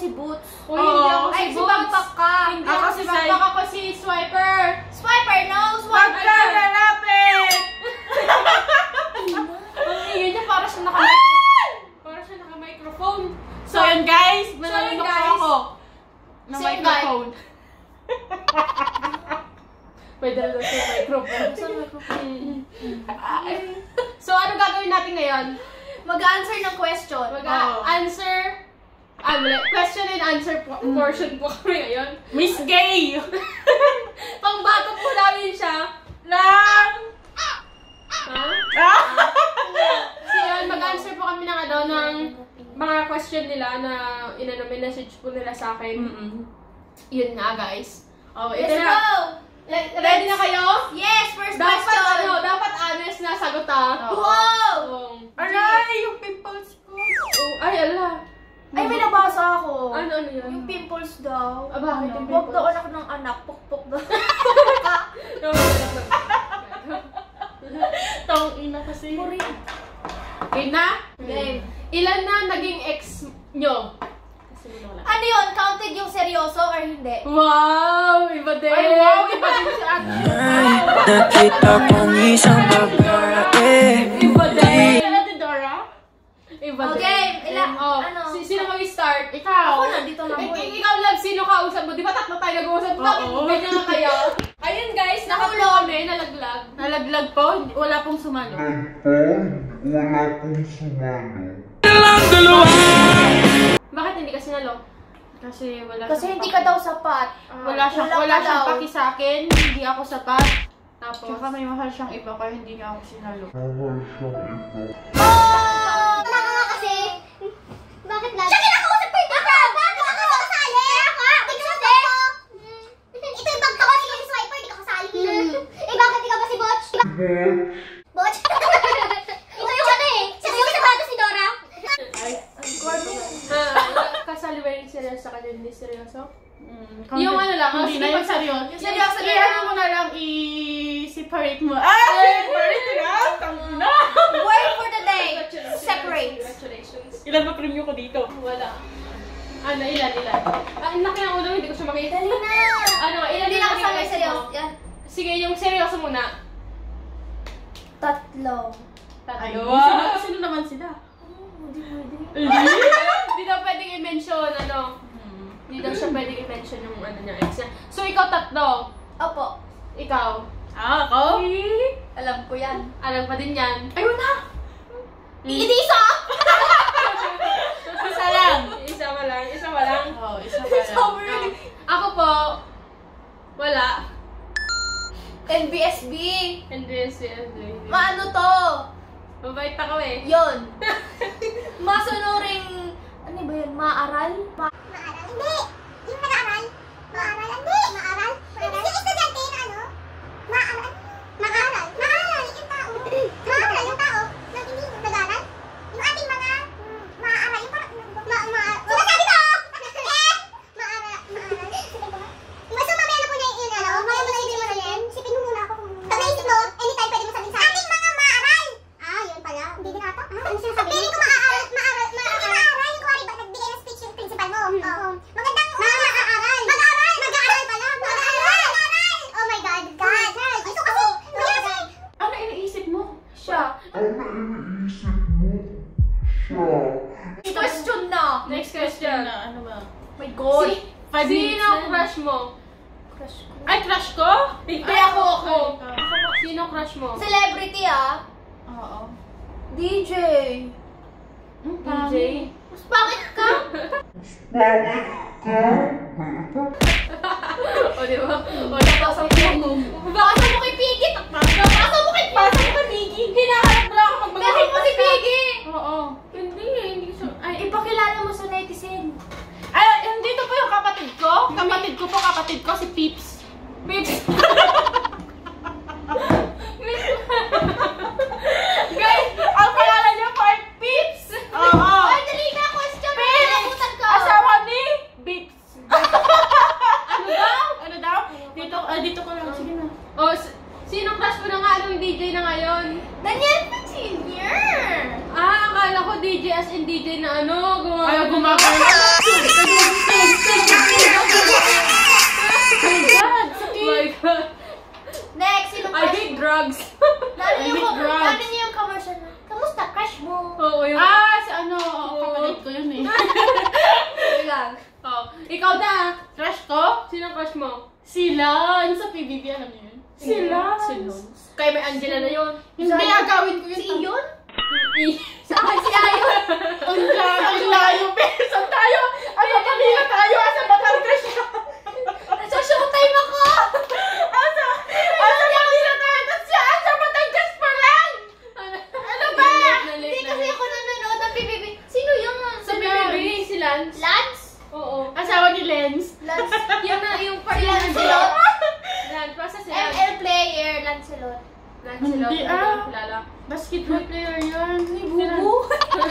si Boots. Uy, hindi ako si Ay, si Boots. Bakbak ka. Hindi ako si Bakbak, ako si Swiper. Swiper, no? Swiper! Magkakalapit! Ang ingay niya, para siya naka-microphone. Para siya naka-microphone. So yun guys, mananunok guys. ako ng Same microphone. Pwede na sa microphone. So, ano gagawin natin ngayon? Mag-answer ng question. Mag-answer. Question and answer portion po kami ngayon. Miss Gay! Pangbato po namin siya. Lang! Ha? So, yun, mag-answer po kami ng ng mga question nila na message po nila sa akin. Yun nga, guys. Oh, ito Let's na. go! Ready na kayo? Yes, first Dapat question. dapat honest na sagot ah. Wow! Aray! Yung pimples ko! Oh, ay, ala. Ay, may nabasa ako. Ano yun? Yung pimples daw. Ah, bakit yung Huwag pimples? daw anak ng anak. Pukpuk daw. Tong ina kasi. Okay na? Game. Ilan na naging ex nyo? Ano yun? Counted yung seryoso or hindi? Wow! Iba din! Ay, wow! Iba din si Ate. Nakita kong isang babae. Iba din! Ate Dora? Iba din. Okay, Oh, ano? sino mag-start? Ikaw? Ako nandito lang po. Ikaw lang, sino kausap mo? Di ba tatlo tayo nag-uusap? Bakit Oo. ganyan nga kayo? Ayun guys, nakaulo kami, nalaglag. Nalaglag po, wala pong sumalo. Wala pong sumalo. Bakit hindi kasi nalo? Kasi wala Kasi siyang hindi paki. ka daw sapat. Wala siyang Kulang ka daw. paki sa akin, hindi ako sapat. Tapos, Tsaka may mahal siyang iba kaya hindi niya ako sinalo. Mahal siyang ito. Tama nga kasi. Bakit lang? Siya kinakausap ko ito! Bakit ako kasali? Ito kasi. Ito yung bag ko kasi yung swiper, di ka kasali. Eh bakit di ka ba si Botch? Botch? Ito yung ano eh. Siya yung sapatos ni Dora. kasali ba yung seryoso sa kanya, hindi seryoso? Kung Yung ano lang, hindi na yung seryoso. Yung seryoso na I-ano mo na lang, i-separate mo. Separate na! Tangina! Word for the day. Separate. Congratulations. Ilan ba premium ko dito? Wala. Ano, ilan? Ang laki ng ulo, hindi ko siya makita. Dali na. Ano, ilan Hindi yung na kasama naging yung ex seryoso. mo? Yan. Sige, yung seryoso muna. Tatlo. Ay, Tatlo. sino naman sila? Hindi daw pwedeng i-mention, ano. Hindi daw siya pwedeng i-mention yung ano niya, ex niya. So, ikaw tatlo. Opo. Ikaw. Ako? Alam ko yan. Alam pa din yan. Ayun na! Hindi isa! Isa lang! Isa pa lang. Isa pa lang. Oo, isa pa lang. Oh. Ako po, wala. NBSB. NBS. Maano to? Mabait ako eh. Yun. Masunuring, ano ba yun? Maaral? Maaral? Hindi! Yung nag-aaral? Maaral? Hindi! Maaral? Yung estudyante na ano? Maaral? Maaral? Maaral yung tao. Maaral yung tao. Nag hindi nag-aaral? Yung ating mga maaral. Yung parang, sinasabi ko! Maaral. Basta mamaya na po niya yung ano? Mamaya mo na yung mo na yun? Sipin mo muna ako. Pag naisip mo, anytime pwede mo sabihin sa ating mga maaral! Ah, yun pala. Hindi din ata. Ano sinasabi? Feeling ko maaral. Hindi maaral. Yung kuwari ba, nagbigay ng speech yung principal mo. Oo. Magandang mag-aaral. Mag-aaral. Mag-aaral pala. Mag-aaral. Oh my God. God. Gusto kasi. Ano iniisip mo? Siya. Ano iniisip mo? Siya. Question na. Next question. Ano ba? My God. Sino ang crush mo? Crush ko. Ay, crush ko? Hindi ako. Sino crush mo? Celebrity ah. Oo. DJ. DJ? Mas pangit ka. Bakit ka? O, di ba? O, napasok mo. Basa mo kay Piggy. Basa mo kay Piggy. Hinahanap na ako magmagay. Bakit mo si Piggy? Oo. Hindi siya. Ay, ipakilala mo sa netizen. Ay, dito po yung kapatid ko. Kapatid ko, si Pips. Pips. Guys, ang pangalan niya po ay Pips. Oo. Ay, dali na. Question mo. Nabutan ka. Asawa ni Pips. Ano daw? Ano daw? Dito ko lang. Sige na. O, sino crush mo na nga? Anong DJ na ngayon? Daniel Jr. Ah, akala ko DJ as in DJ na ano. Ayaw gumagana. Ikaw na! Crush ko? Sino crush mo? Sila. Yung sa PBB, alam niyo yun? Sila. Kaya may Angela na yun. Hindi, agawin ko yun. Si Iyon? Sa akin si Ayon. Ang layo, pero saan tayo? Ano, kanina tayo? Asa ba tayo crush ka? Sa showtime ako! Asa kanina tayo? Tapos siya, asa ba tayo crush pa lang? Ano ba? Hindi kasi ako nanonood ng PBB. Sino yun? Sa BBB, si Lance. Lance? Oo. Asawa ni Lens. Lance. Yung na, yung Si Lancelot? Lance, basta si Lance. ML player, Lancelot. Lancelot. Hindi, Kilala. Basketball player yun. Bubu?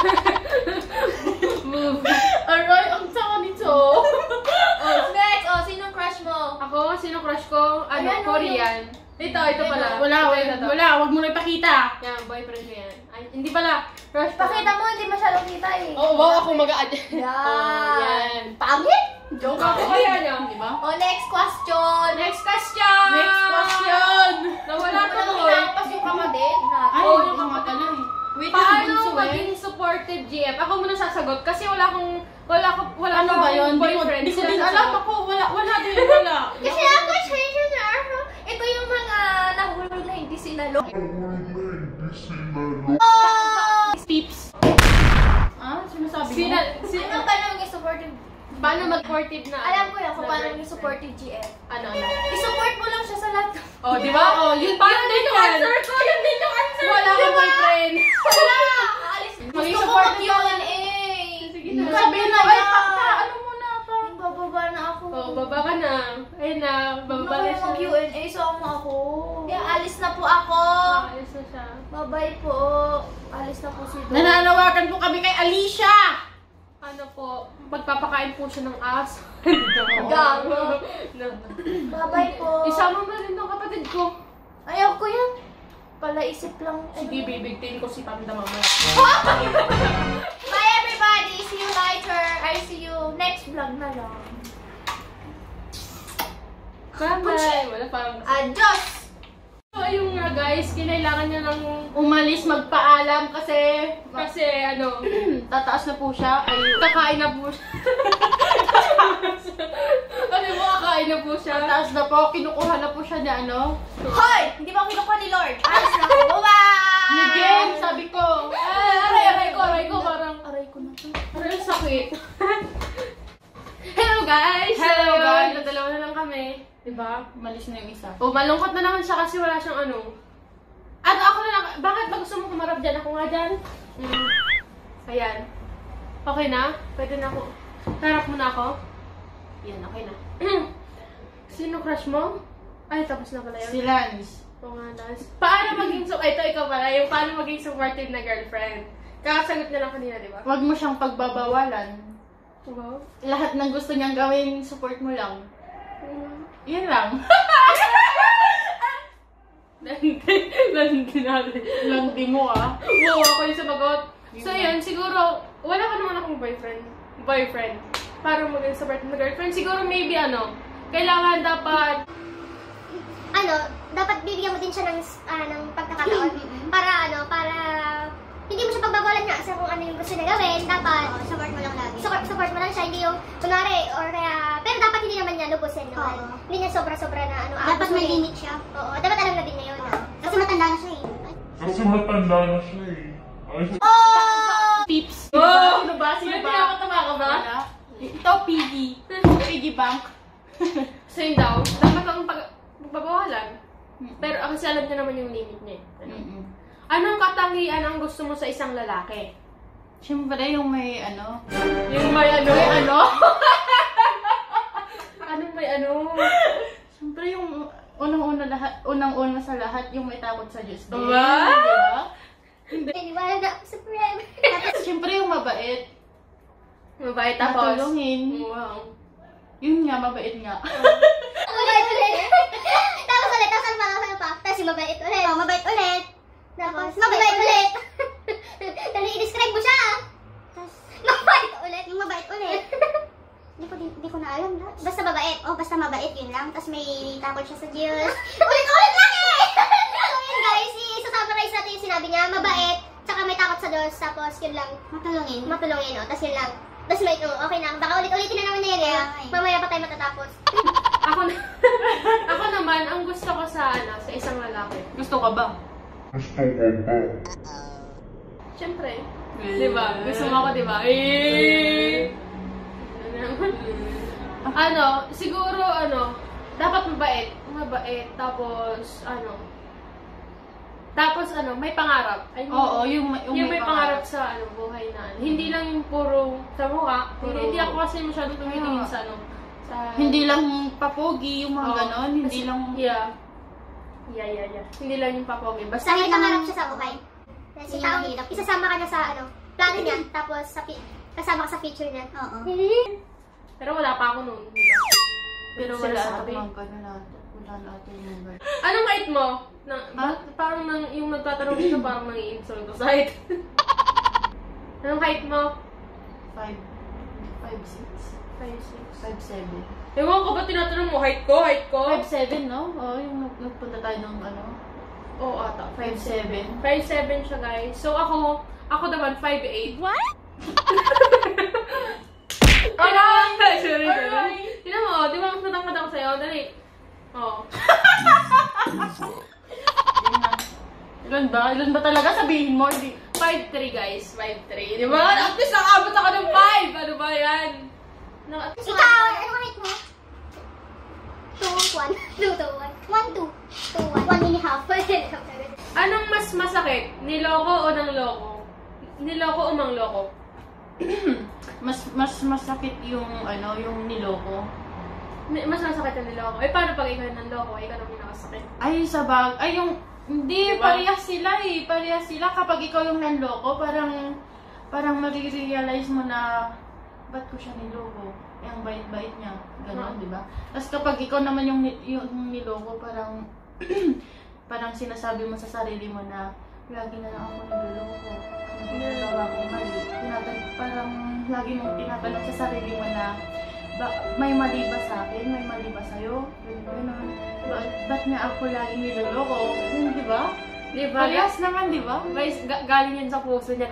Move. Aray, ang tawa nito. Next, sinong crush mo? Ako, sino crush ko? Ano, Ayan, Korean. Ito pala. Wala, Ito. wag mo na ipakita. Yan, boyfriend ko yan. Ay, hindi pala. Crush ko. Pakita mo, hindi masyadong kita eh. Oo, wow, ako mag-a-add. Yan. Pangit? Joke Ako ako. yan yan. Di ba? Next question. Next question! Next question. Nawala Wala ko ko eh. inaampas yung kapatid natin. Ay, Oo, yung mga pala eh. Wait, Paano bunso eh. maging supportive GF? Ako muna sasagot kasi wala Ano akong ba yun? boyfriend. Hindi ko Sila din sasagot. alam ako. Wala din. Wala. Kasi ako, change na. Ito yung mga nahulog na hindi sinalo. Nahulog na hindi sila Tips. Ah, sinasabi mo? Ano ba nang maging supportive? Paano mag-supportive na? Alam ko yan kung paano maging supportive GF. Ano? I-support mo lang siya sa lahat. Oh, di ba? Oh, yun parang din yung answer ko. Yun din yung answer. Wala akong boyfriend. Wala! Alis. Maging Gusto ko supportive mag-Q&A. Sige na. Sabihin na, ay, ano muna pa? Bababa na ako. Oh, baba ka na. Ayun na, bababa na Ano siya. mag-Q&A? Sama ako. Kaya alis na po ako. Ayos na siya. Bye-bye po. Alis na po si Dor. Nananawagan po kami kay Alicia! Ano po, magpapakain po siya ng aso. Gago. No. Bye-bye po. Isama mo na rin ng kapatid ko. Ayaw ko yan. Palaisip lang. Sige, bibigtin ko si Pamda mamaya. Bye everybody. See you later. I see you next vlog na lang. Bye-bye! Wala pang... Adios! So, ayun nga guys, kinailangan niya ng... Umalis, magpaalam kasi ano, tataas na po siya. Ay, kakain na po siya. Ano mo, kakain na po siya. tataas na po, kinukuha na po siya ni ano. Hoy! Hindi ba kinukuha ni Lord? Alis na ako. Bye-bye! Ni Jen, sabi ko. Aray ko, parang... Aray ko na to. Parang sakit. Hello guys! Hello, guys. Dalawa na lang kami. Diba? Umalis na yung isa. O, malungkot na naman siya kasi wala siyang ano. At ako na lang, bakit ba gusto mo kumarap dyan? Ako nga dyan. Ayan. Okay na? Pwede na ako. Harap mo na ako. Yan, okay na. Sino crush mo? Ay, tapos na pala yun. Si Lance. Oo nga, Lance. Paano maging, ito ikaw pala, yung paano maging supportive na girlfriend. Kakasagot na lang kanina, di ba? Huwag mo siyang pagbabawalan. Wow. Lahat ng gusto niyang gawin, support mo lang. Yun lang. Landi natin. Landi mo ah. Wow, ako yung sumagot. So yun, siguro, wala ka naman akong boyfriend. Para maging supportive na girlfriend. Siguro maybe kailangan dapat dapat bibigyan mo din siya ng pagkakataon para hindi mo siya pagbabawalan nga sa kung ano yung gusto niya gawin, dapat support mo lang lagi. Support mo lang siya, hindi yung kunwari or kaya, pero dapat hindi naman niya lubusin naman. Hindi niya sobra-sobra na Dapat may limit siya. Oo, dapat alam na din niya yun. Kasi matanda na siya eh. Kasi matanda na siya eh. Ay, Tips. Oh! Sino ba? Sino May ba? pinapatama ka ba? Wala. Ito, Piggy. Piggy bank. Same daw. Dapat ang pagbabawalan. Pero kasi alam niya naman yung limit niya. Anong katangian ang gusto mo sa isang lalaki? Siyempre, yung may ano. Yung may ano? May ano? Anong may ano? Siyempre, yung unang-una sa lahat, yung may takot sa Diyos din. Wow! Diba? Naniwala na ako sa forever. Tapos, siyempre, yung mabait. Mabait tapos. Matulungin. Wow. Yun nga, mabait nga. Ulit. Tapos ano pa? Tapos yung mabait ulit. Oh, mabait ulit. Tapos mabait ulit. Dali, i-describe mo siya. Tapos, Mabait ulit. yung mabait ulit. Hindi ko na alam. Basta mabait. Oh, basta mabait, yun lang. Tapos may takot siya sa Diyos. Ulit lang eh! So yun guys, i-summarize natin yung sinabi niya. Mabait, tsaka may takot sa Diyos. Tapos yun lang. Matulungin. Matulungin, no? Tapos yun lang. Tapos may, okay na. Baka ulit-ulitin na naman na yan eh. Mamaya pa tayo matatapos. Ako naman, ang gusto ko sa isang lalaki. Gusto ka ba? Siyempre. Diba? Gusto mo ako, diba? Eh! Siguro, dapat mabait. Tapos, may pangarap. Oo, yung may pangarap sa, buhay na. Hindi lang yung puro sa mukha. Hindi ako kasi masyadong tumitingin sa, Hindi lang papogi, yung mga ganon. Hindi lang... Yeah. Hindi lang yung papogi. Basta May pangarap siya sa buhay. Isasama ka na sa, plano niya. Tapos, kasama ka sa future niya. Oo. Pero wala pa ako noon. Diba? Pero wala sabi. Wala natin yung Anong height mo? Parang yung nagtatanong dito parang nang-i-insult sa height. Anong height mo? 5'6". 5'7". Ewan ko ba tinatanong mo? Height ko? 5'7", no? Oo, yung nagpunta tayo ng Oo, ata. 5'7". 5'7" siya, guys. So, ako naman 5'8". What? Sorry. Tignan mo, di ba mas matangkad ako sa'yo? Dali. Oo. Ilan ba talaga? Sabihin mo, hindi. 5'3", guys. 5'3". Di ba? At least nakabot ako ng 5! Ano ba yan? Ikaw, ano height mo? 2, 1. 1, 2. 1.5. Anong mas masakit? Niloko o nangloko? Niloko o mangloko? mas masakit yung yung niloko. Mas masakit yung niloko. Paano pag ikaw yung nanloko? Ikaw naman nakasakit. Hindi, diba? parehas sila. Kapag ikaw yung nanloko, parang marirealize mo na, ba't ko siya niloko? Ang bait-bait niya. Ganon, di ba? Tapos kapag ikaw naman yung niloko, parang sinasabi mo sa sarili mo na, lagi na lang ako niloloko. Ano nagawa ko mali? Parang lagi mong tinatanong sa sarili mo na, may mali ba sa akin? May mali ba sa'yo? Ganon. Ba't nga ako lagi niloloko? Di ba? Parehas naman, di ba? Guys, galing yan sa puso niya.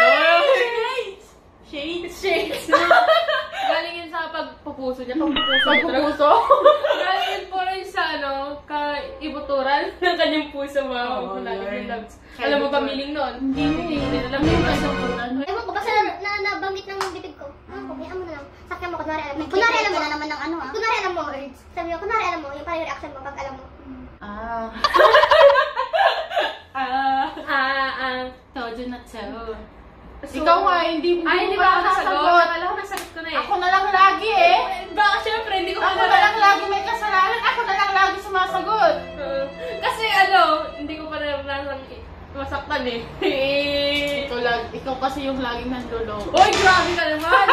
Shades! Galing yan sa pagpupuso niya. Pagpupuso? Galing yan po rin sa kaibuturan ng kanyang puso. Alam mo ba meaning nun? Hindi. Alam mo yung kaibuturan. Ewan ko, basta nabanggit ng bibig ko. Kumayaan mo na lang. Sakyan mo, kunwari alam mo. Kunwari alam mo na naman ng Kunwari alam mo, words. Sabi mo, kunwari alam mo, yung parang reaction mo pag alam mo. Told you not to. So, Ikaw nga, hindi ba ako nasagot? Akala ko nasagot ko na eh. Ako na lang lagi eh. Baka syempre, hindi ko Ako na lang lagi may kasalanan. Ako na lang lagi sumasagot. Kasi hindi ko pa naranasan masaktan eh. Ikaw kasi yung laging nandulong. Oy, grabe ka naman!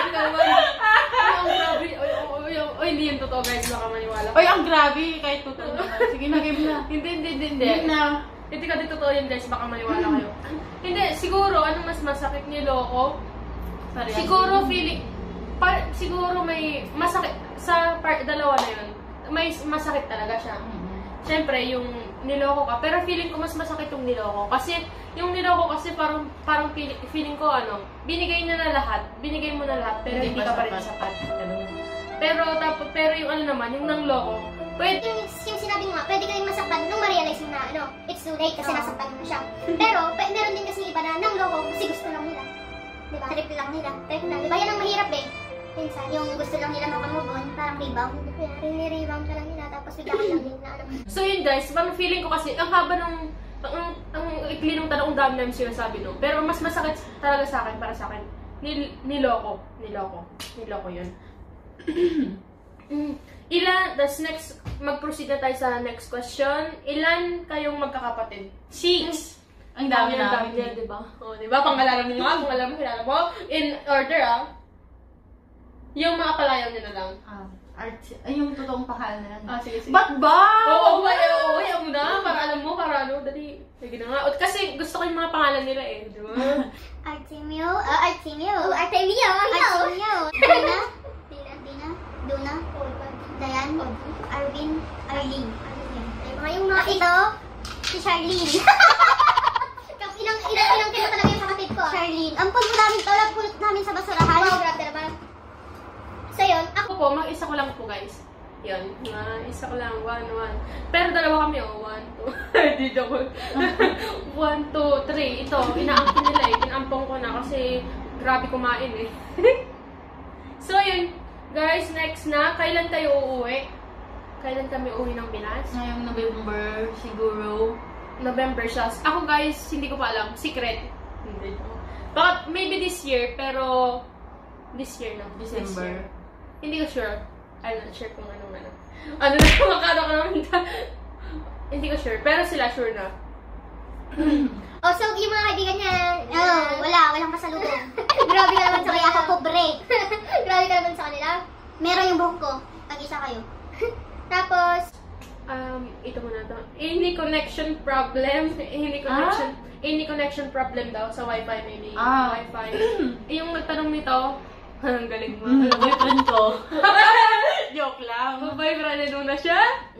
Oy, hindi yung totoo guys, baka maniwala. Oy, ang grabe, kahit totoo naman. Sige na, game na. Hindi ka din totoo yun guys, baka maniwala kayo. Hindi, siguro, mas masakit niloko? Siguro siguro may masakit, sa dalawa na yun, may masakit talaga siya. Siyempre, yung niloko ka, pero feeling ko mas masakit yung niloko. Kasi, yung niloko kasi parang feeling ko binigay mo na lahat, pero hindi ka pa rin sapat. Pero yung naman, yung nangloko, pwede. Yung sinabi mo nga, pwede ka rin masaktan nung ma-realize mo na, it's too late kasi nasaktan mo siya. Pero, meron din kasi iba na nangloko kasi gusto lang nila. Diba? Trip lang nila. Diba? Yan ang mahirap eh. Minsan, yung gusto lang nila makamove on, parang rebound. Rebound ka lang nila, tapos bigla ka lang din na So yun guys, parang feeling ko kasi, ang haba ang ikli ng tanong, dami namin sinasabi no. Pero mas masakit talaga sa akin, para sa akin, niloko yun. Tapos next, mag-proceed na tayo sa next question. Ilan kayong magkakapatid? 6. Ang dami niya, diba? O, diba? Pangalanan mo nga, kilala mo. In order, yung mga palayaw nyo na lang. Yung totoong pangalan na lang. Sige. Ba't ba? Oo, ayaw mo na. Para alam mo, dali. Sige na nga. Kasi gusto ko yung mga pangalan nila eh, diba? Artemio. Duna, Dayan, Arvin, Arlene. Yung mga ito, si Charlene. Ilang kilo talaga yung kapatid ko. Charlene. Ang pulot namin sa basurahan. Wow, grabe naman. So yun, ako ako po, mag-isa ko lang po guys. Yun, isa ko lang, 1. Pero dalawa kami, 1, 2. Di joke. 1, 2, 3. Ito, inaampon nila eh. Inampong ko na kasi grabe kumain eh. So yun, guys, next na. Kailan kayo uuwi? Kailan kami uuwi ng Pinas? Ngayong November, siguro. November siya. Ako guys, hindi ko pa alam. Secret. Hindi. Baka maybe this year, pero this year na. December. Hindi ko sure. I'm not sure kung ano. Ano na, makano ka naman. Hindi ko sure, pero sila sure na. Oh, so yung mga kaibigan niya, walang pasalubong. Grabe ka naman sa kaya ako, pobre. Grabe ka naman sa kanila. Meron yung buhok ko. Tag-isa kayo. Tapos, Ito muna to. Any connection problem. Any connection problem daw sa wifi maybe. Wifi. Yung nagtanong nito, ang galing mo. Boyfriend ko. Joke lang. Boyfriend na siya?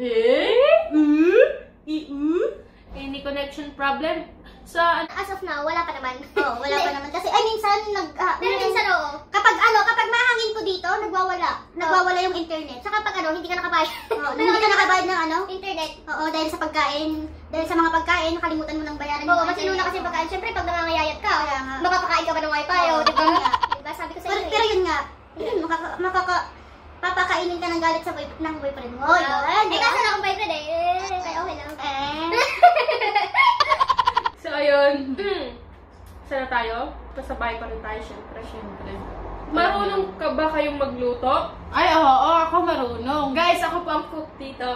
Any connection problem? Sa as of now, wala pa naman. Wala pa naman. Kasi, minsan, pero minsan, kapag mahangin ko dito, nagwawala yung internet. Saka pag hindi ka nakabayad. Hindi ka nakabayad ng internet. Oo, dahil sa pagkain. Dahil sa mga pagkain, nakalimutan mo ng bayaran. Oo, mas inuna kasi pagkain. Siyempre, pag nangangayayat ka, makapakain ka ba ng wifi, diba? Diba? Sabi ko sa iyo. Pero yun nga, papakainin ka ng galit sa ng boyfriend mo. Eh, kasi na akong boyfriend kaya okay lang. So, ayun. Sana tayo? Pasabay pa rin tayo, syempre. Marunong ka ba kayong magluto? Ay, oo, ako marunong. Guys, ako po ang cook dito.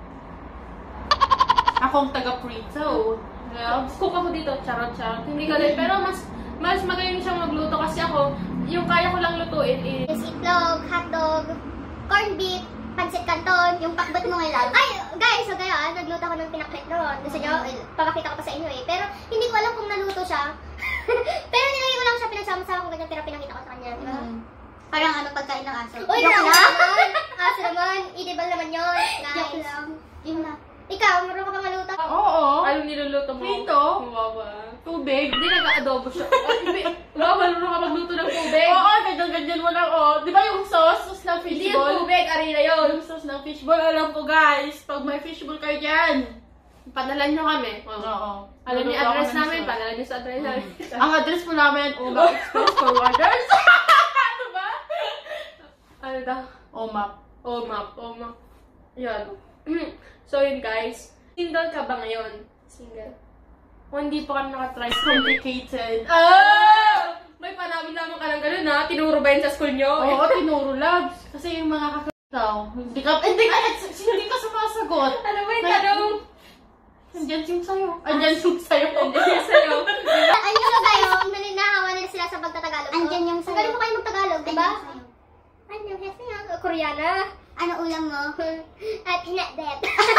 Akong taga-prito. Cook ako dito, charot. Hindi ka din, pero mas magaling siyang magluto kasi ako, yung kaya ko lang lutuin is itlog, hotdog, corned beef, pancit canton, yung pakbet mo ngayon. Ay, guys, so gaya, nagluto ako ng pinakbet doon. Gusto nyo, papakita ko pa sa inyo pero hindi ko alam kung naluto siya. Pero nilagay ko lang siya, pinagsama-sama kung ganyan, pero pinakita ko sa kanya, di ba? Parang pagkain ng aso. Uy, naman! Aso naman, edible naman yun. Nice. Yun na. Ikaw, marunong ka ba maluto? Oo. Anong niluluto mo? Prito. Wawa. Tubig. Hindi nag-adobo siya. Wawa, marunong ka magluto ng tubig. Oo, ganyan mo lang, Di ba yung sauce ng Hindi fishball? yung tubig, arena yun. Yung sauce ng fishball, alam ko guys. Pag may fishball kayo dyan. Padalan nyo kami. Oo. Alam niyo Luluto ako address ng namin, sauce. padalan niyo sa address namin. Ang address po namin, Omak Express Forwarders. Ano ba? Ano daw? Omak. Omak. Yan. So yun guys. Single ka ba ngayon? Single. O hindi pa kami nakatry. Complicated. May panami-lamang ka lang ganun ha? Tinuro ba yun sa school nyo? Oo, tinuro labs. Kasi yung mga kakataw, hindi ka sumasagot. Ano ba yung tanong? Andyan yung sayo. Andyan yung sayo. Andyan yung sayo. Naninahawa nila sila sa pagtatagalog. Andyan yung sayo. Magaling mo kayo magtagalog, diba? Andyan yung sayo. Koreana. Ano ulam mo? At pinakbet.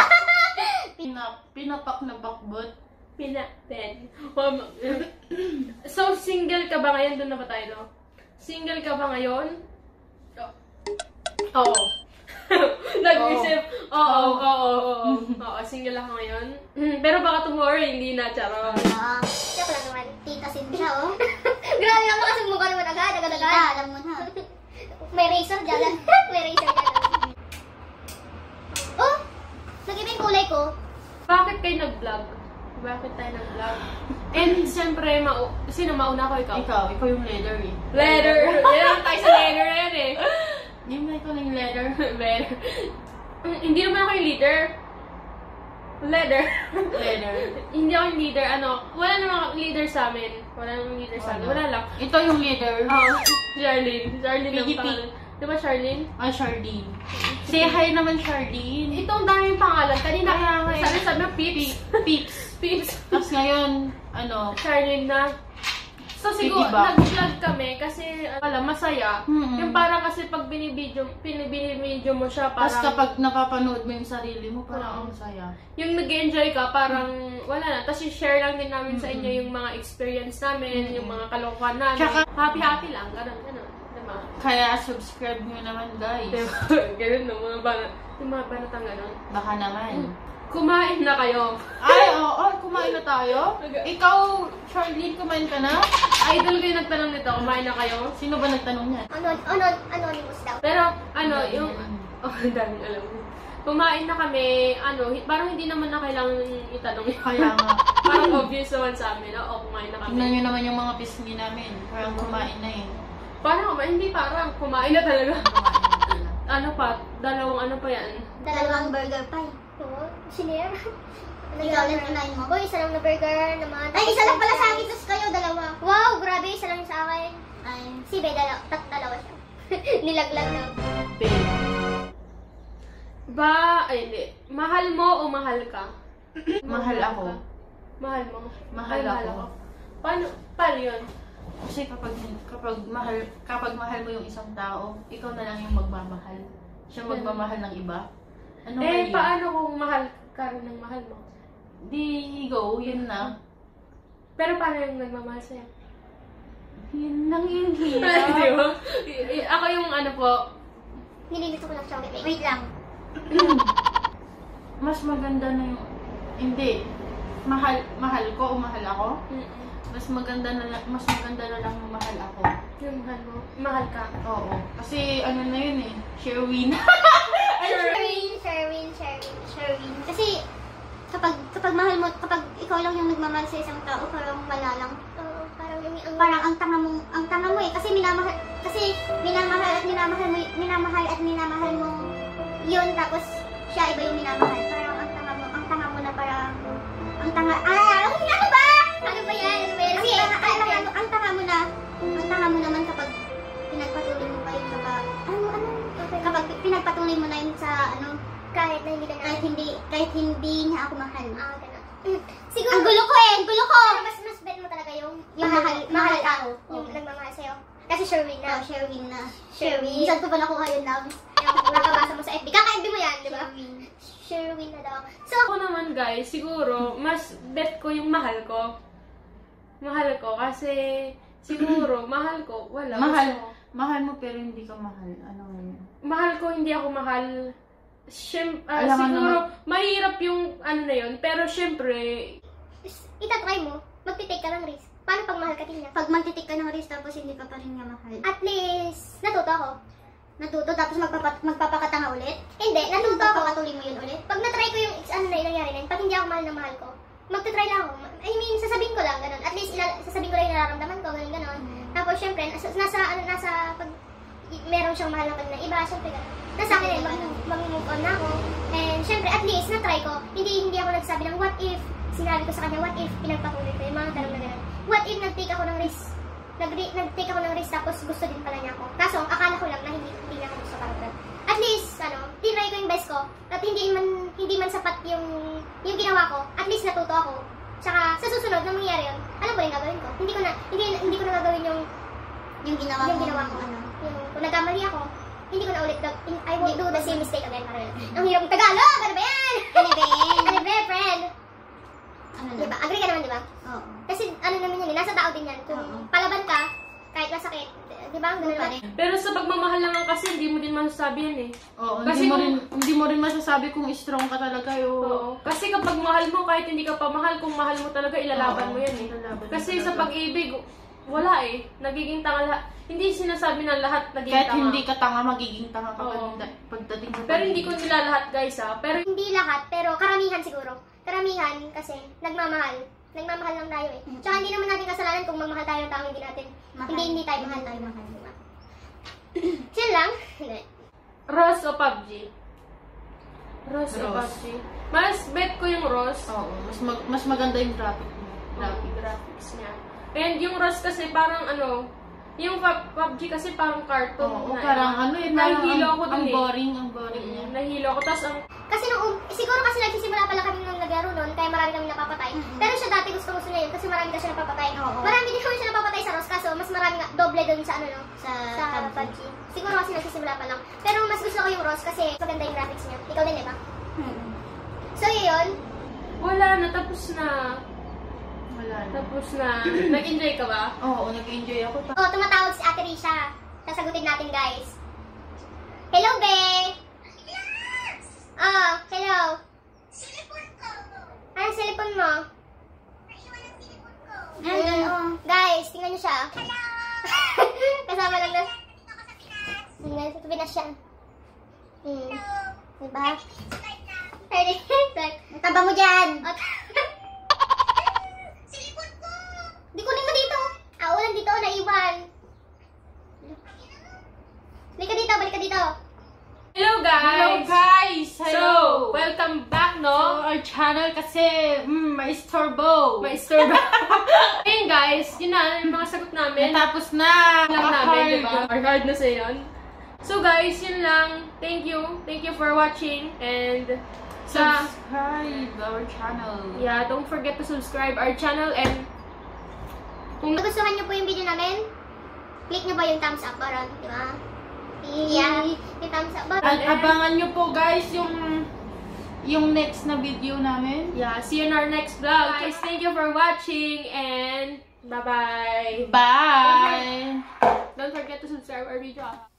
Pinapak na bakbot. Pinakbet. So, single ka ba ngayon? Doon na ba tayo, no? Single ka ba ngayon? Oo. Nag-isip. Oo, single ako ngayon. Pero baka tomorrow, hindi na, charot. Siya pala naman. Tita Sim siya, Grabe lang kasi mukha naman agad. Tita, alam mo na. May razor dyan. Oh! Nag-iba yung kulay ko. Bakit kayo nag-vlog? Bakit tayo nag-vlog? And siyempre, sino mauna ko? Ikaw? Ikaw yung leader eh. Leader! Yan tayo sa leader na yan eh. Hindi mo ikaw yung leader. Leader. Hindi naman ako yung leader. Leader. Hindi ako yung leader. Wala namang leader sa amin. Wala lang. Ito yung leader. Charlene. Charlene ang PGP. pangalan. Diba Charlene? Ay, Shardine. Say hi naman, Shardine. Itong daming pangalan. Kanina, sabi mo, Peeps. Peeps. Tapos ngayon, Charlene na. So siguro, nag-vlog kami kasi, masaya. Yung parang kasi pag binibidyo mo siya, parang... Tapos kapag napapanood mo yung sarili mo, parang ang saya. Yung nag-enjoy ka, parang wala na. Tapos i-share lang din namin sa inyo yung mga experience namin, yung mga kalokohan namin. Happy-happy lang, gano'n. Diba? Kaya subscribe nyo naman, guys. Ganun, no? Yung mga banatang gano'n. Baka naman. Kumain na kayo. Ay, kumain na tayo. Ikaw, Charlene, kumain ka na? Idol kayo nagtanong nito, kumain na kayo? Sino ba nagtanong niya? Anonymous daw. Pero, ano, yung... Oh, daming alam mo. Kumain na kami, ano, parang hindi naman na kailangan itanong yun. Kaya nga. Parang obvious naman sa amin, no? O, kumain na kami. Tingnan nyo naman yung mga pisngi namin. Parang kumain na eh. Parang kumain, hindi parang kumain na talaga. Kumain na. Ano pa? Dalawang ano pa yan? Dalawang burger pa eh. Oo, sinir. Ikaw lang kinain mo? Boy, isa lang na burger naman. Ay, isa lang pala sa akin, tapos kayo, dalawa. Wow, grabe, isa lang sa akin. Ay, si Be, dalawa siya. Nilaglag na. Ay hindi. Mahal mo o mahal ka? Mahal ako. Mahal mo? Mahal Ay, ako. Paano yun? Kasi kapag mahal mo yung isang tao, ikaw na lang yung magmamahal. Siya magmamahal ng iba. Ano ba yun? Paano kung mahal ka rin ng mahal mo? Di go, yun na. Pero paano yung nagmamahal sa'yo? Yun lang yung Di hirap. ba? Ako yung ano po, Nililito ko lang siya. Wait lang. Mas maganda na yung... Hindi. Mahal ko o mahal ako? Mas maganda na lang yung mahal ako. yung mahal mo, mahal ka. Oo. Kasi ano na yun eh. Sherwin. Sherwin. Kasi kapag mahal mo, kapag ikaw lang yung nagmamahal sa isang tao, parang malalang. Oo, parang ang tanga mo eh. Kasi minamahal at minamahal mo yun, tapos siya iba yung minamahal. Parang ang tanga mo na parang, ano ba? Ano ba yan? Kasi ang tanga mo naman kapag pinagpatuloy mo pa yun kapag pinagpatuloy mo na yun sa ano, kahit hindi niya ako mahal. Siguro, ang gulo ko. Mas bet mo talaga yung mahal ako. Yung nagmamahal sa'yo. Kasi Sherwin na. Saan ko ba nakuha yun, love? Yung nakabasa mo sa FB. Kaka-FB mo yan, di ba? Sherwin na daw. So, Ako naman guys, siguro, mas bet ko yung mahal ko. Mahal ko kasi siguro, mahal ko, wala. Mahal mo pero hindi ka mahal. Ano yun? Mahal ko, hindi ako mahal. Alam mo Siguro, mahirap yung ano na yun. Pero syempre, itatry mo, magtitake ka ng risk. Paano pag mahal ka din niya? Pag magtitake ka ng risk tapos hindi ka pa rin niya mahal. At least, natuto ako. Tapos magpapakatanga ulit? Hindi, natuto ako. Patuloy mo yun ulit? Pag natry ko yung ano na nangyari na yun, pag hindi ako mahal na mahal ko, magtitry lang ako. I mean, sasabihin ko lang, ganun. At least, sasabihin ko lang yung nararamdaman ko, ganun. Tapos, syempre, pag meron siyang mahal na pag na iba, syempre, ganun. Nasa akin na yun, mag-move on na ako. And, syempre, at least, na-try ko. Hindi ako nagsabi ng what if, sinabi ko sa kanya, what if, pinagpatuloy ko yung mga tanong na ganun. What if, nag-take ako ng risk? Nag-take ako ng risk, tapos gusto din pala niya ako. Kaso, akala ko lang na hindi niya ako gusto parang ganun. At least, tinry ko yung best ko. At hindi man sapat yung ginawa ko. At least, natuto ako. Tsaka, sa susunod na mangyayari yun, alam ko rin gagawin ko. Hindi ko na gagawin yung ginawa ko. Kung nagkamali ako, hindi ko na ulit I won't do the same mistake again. Ang hirap ng Tagalog! Ano ba yan? Ano ba, friend? Diba? Agree ka naman, diba? Oo. Kasi ano naman yan, nasa tao din yan. Kung palaban ka, kahit masakit, diba? Ganun naman. pero sa pagmamahal lang kasi, hindi mo din masasabi yan eh. Oo, Kasi hindi mo rin masasabi kung strong ka talaga Oo. Kasi kapag mahal mo, kahit hindi ka pa mahal, kung mahal mo talaga, ilalaban mo yan eh. Ilalaban mo Kasi talaga. sa pag-ibig, wala eh. Nagiging tanga lahat. Hindi sinasabi na lahat naging Kahit tanga. hindi ka tanga, magiging tanga ka Oo. pagdating sa Pero hindi ko nila lahat guys ha. Pero Hindi lahat, pero karamihan siguro. Karamihan kasi nagmamahal. Nagmamahal lang tayo eh. Tsaka hindi naman natin kasalanan kung magmahal tayo ng tao hindi natin. Hindi tayo mahal. Diba? Chill lang. Hindi. Rose o PUBG? Rose o Rose. PUBG? Mas bet ko yung Rose. Oo, mas maganda yung graphic mo. Graphics niya. And yung Rose kasi parang ano, yung PUBG kasi parang cartoon. Oo, na, parang ano eh, nahihilo ako dun ang eh. boring niya. Nahihilo ako. Tapos ang Kasi siguro kasi nagsisimula pala kami nung naglaro nun, kaya marami kami napapatay. Pero siya dati gusto niya yun kasi marami kasi napapatay. Marami din naman siya napapatay sa Rose, kaso mas marami nga, doble dun sa ano no, sa PUBG. Siguro kasi nagsisimula pa lang. Pero mas gusto ko yung Rose kasi maganda yung graphics niya. Ikaw din, di ba? So yun, wala na, tapos na. Wala na. Tapos na. Nag-enjoy ka ba? Oo, nag-enjoy ako. tumatawag si Ate Risha. Sasagutin natin, guys. Hello, Be! Hello. Silipon ko. Ano cellphone mo? Naiwan ang silipon ko. Guys, tingnan niyo siya. Hello! Kasama lang na. Nandito ako sa Pinas. Tingnan, sa Pinas siya. Diba? Ang taba mo dyan. Silipot ko! Di kunin mo dito. Ulan dito, naiwan. Balik ka dito, balik ka dito. Hello guys! Hello guys! Hello! So, welcome back, So, no? our channel kasi, may istorbo. May store ba? Ayun guys, yun na, yung mga sagot namin. Natapos na! Lang namin, Hard. diba? Hard na sa yun. So guys, yun lang. Thank you. Thank you for watching. And Subscribe our channel. yeah, don't forget to subscribe our channel. And Kung nagustuhan niyo po yung video namin, click niyo ba yung thumbs up button, di ba? Yeah, yung thumbs up button. At abangan nyo po guys yung next na video namin. yeah, see you in our next vlog. Guys, thank you for watching and bye-bye. Bye! Don't forget to subscribe our video.